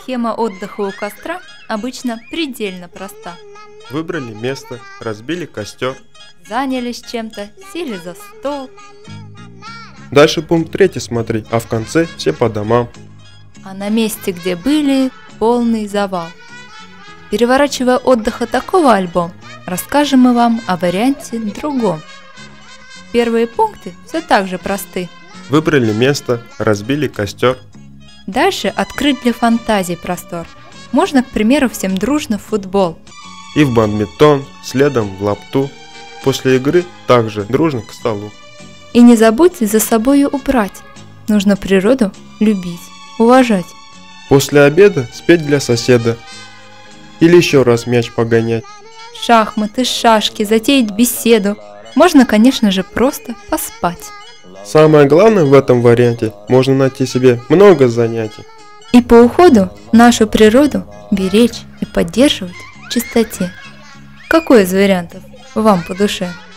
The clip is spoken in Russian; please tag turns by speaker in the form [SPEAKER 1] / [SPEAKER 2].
[SPEAKER 1] Схема отдыха у костра обычно предельно проста.
[SPEAKER 2] Выбрали место, разбили костер.
[SPEAKER 1] Занялись чем-то, сели за стол.
[SPEAKER 2] Дальше пункт 3 смотри, а в конце все по домам.
[SPEAKER 1] А на месте, где были, полный завал. Переворачивая отдыха такого альбом, расскажем мы вам о варианте другом. Первые пункты все так же просты.
[SPEAKER 2] Выбрали место, разбили костер.
[SPEAKER 1] Дальше открыть для фантазий простор. Можно, к примеру, всем дружно в футбол.
[SPEAKER 2] И в бадминтон, следом в лапту. После игры также дружно к столу.
[SPEAKER 1] И не забудьте за собою убрать. Нужно природу любить, уважать.
[SPEAKER 2] После обеда спеть для соседа. Или еще раз мяч погонять.
[SPEAKER 1] Шахматы, шашки, затеять беседу. Можно, конечно же, просто поспать.
[SPEAKER 2] Самое главное в этом варианте, можно найти себе много занятий.
[SPEAKER 1] И по уходу нашу природу беречь и поддерживать в чистоте. Какой из вариантов вам по душе?